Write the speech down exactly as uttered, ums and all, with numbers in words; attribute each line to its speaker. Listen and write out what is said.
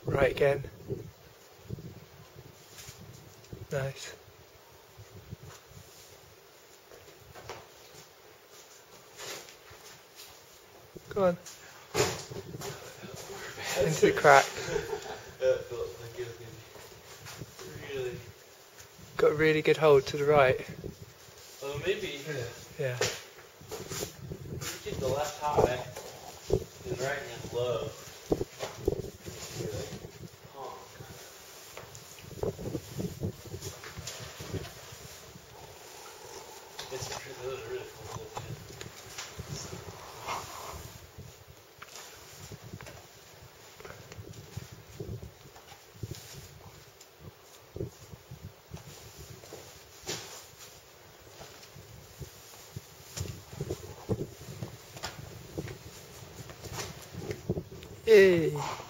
Speaker 1: Right again. Nice. Go on. Into the crack.
Speaker 2: Really?
Speaker 1: Got a really good hold to the right.
Speaker 2: Well, maybe.
Speaker 1: Yeah.
Speaker 2: You keep the left high and the right hand low. It's those are really cool.
Speaker 1: Yay!